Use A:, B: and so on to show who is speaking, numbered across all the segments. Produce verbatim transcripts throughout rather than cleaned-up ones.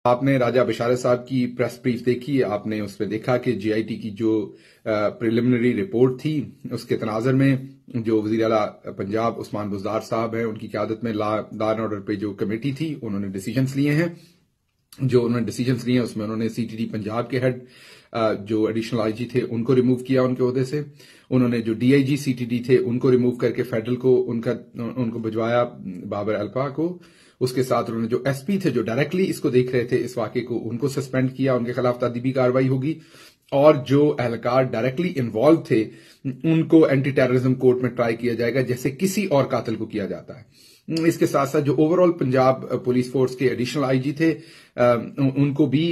A: आपने राजा बिशारत साहब की प्रेस ब्रीफ देखी, आपने उसमें देखा कि जीआईटी की जो प्रिलिमिनरी रिपोर्ट थी उसके तनाजर में जो वज़ीर आला पंजाब उस्मान बुज़दार साहब हैं उनकी क़यादत में लॉ एंड ऑर्डर पे जो कमेटी थी उन्होंने डिसीजंस लिए हैं। जो उन्होंने डिसीजंस लिए हैं उसमें उन्होंने सीटीडी पंजाब के हेड जो एडिशनल आईजी थे उनको रिमूव किया उनके ओहदे से। उन्होंने जो डीआईजी सीटीडी थे उनको रिमूव करके फेडरल को उनका उनको भिजवाया बाबर अल्पा को। उसके साथ उन्होंने जो एसपी थे जो डायरेक्टली इसको देख रहे थे इस वाक़े को उनको सस्पेंड किया, उनके खिलाफ तादीबी कार्रवाई होगी। और जो एहलकार डायरेक्टली इन्वॉल्व थे उनको एंटी टेररिज्म कोर्ट में ट्राई किया जाएगा जैसे किसी और कातिल को किया जाता है। इसके साथ साथ जो ओवरऑल पंजाब पुलिस फोर्स के एडिशनल आईजी थे उनको भी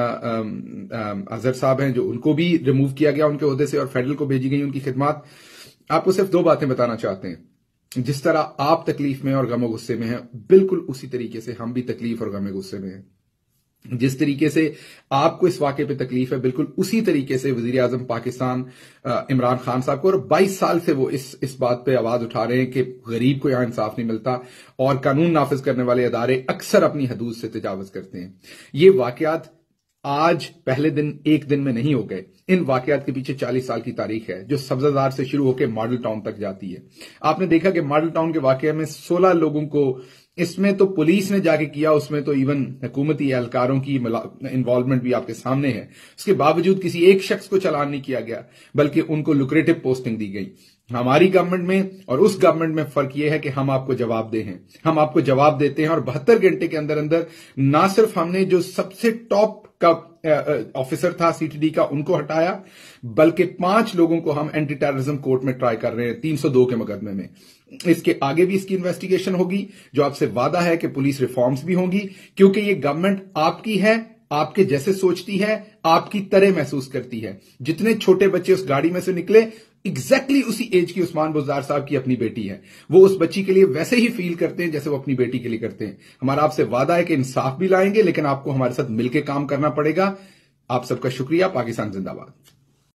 A: अजहर साहब हैं जो उनको भी रिमूव किया गया उनके ओहदे से और फेडरल को भेजी गई उनकी खिदमत। आपको सिर्फ दो बातें बताना चाहते हैं, जिस तरह आप तकलीफ में और गम गुस्से में हैं बिल्कुल उसी तरीके से हम भी तकलीफ और गम गुस्से में हैं। जिस तरीके से आपको इस वाक़े पे तकलीफ है बिल्कुल उसी तरीके से वजीर आजम पाकिस्तान इमरान खान साहब को और बाईस साल से वो इस इस बात पे आवाज उठा रहे हैं कि गरीब को यहां इंसाफ नहीं मिलता और कानून नाफिज करने वाले अदारे अक्सर अपनी हदूद से तजावज करते हैं। ये वाकयात आज पहले दिन एक दिन में नहीं हो गए, इन वाकयात के पीछे चालीस साल की तारीख है जो सब्जादार से शुरू होकर मॉडल टाउन तक जाती है। आपने देखा कि मॉडल टाउन के वाकये में सोलह लोगों को इसमें तो पुलिस ने जाके किया, उसमें तो इवन हुकूमती एहलकारों की इन्वॉल्वमेंट भी आपके सामने है। उसके बावजूद किसी एक शख्स को चालान नहीं किया गया बल्कि उनको लुक्रेटिव पोस्टिंग दी गई। हमारी गवर्नमेंट में और उस गवर्नमेंट में फर्क यह है कि हम आपको जवाब दे हैं, हम आपको जवाब देते हैं और बहत्तर घंटे के अंदर अंदर ना सिर्फ हमने जो सबसे टॉप का ऑफिसर था सीटीडी का उनको हटाया बल्कि पांच लोगों को हम एंटी टेररिज्म कोर्ट में ट्राई कर रहे हैं तीन सौ दो के मुकदमे में। इसके आगे भी इसकी इन्वेस्टिगेशन होगी। जो आपसे वादा है कि पुलिस रिफॉर्म्स भी होंगी क्योंकि ये गवर्नमेंट आपकी है, आपके जैसे सोचती है, आपकी तरह महसूस करती है। जितने छोटे बच्चे उस गाड़ी में से निकले एग्जैक्टली exactly उसी एज की उस्मान बुज़दार साहब की अपनी बेटी है, वो उस बच्ची के लिए वैसे ही फील करते हैं जैसे वो अपनी बेटी के लिए करते हैं। हमारा आपसे वादा है कि इंसाफ भी लाएंगे लेकिन आपको हमारे साथ मिलकर काम करना पड़ेगा। आप सबका शुक्रिया। पाकिस्तान जिंदाबाद।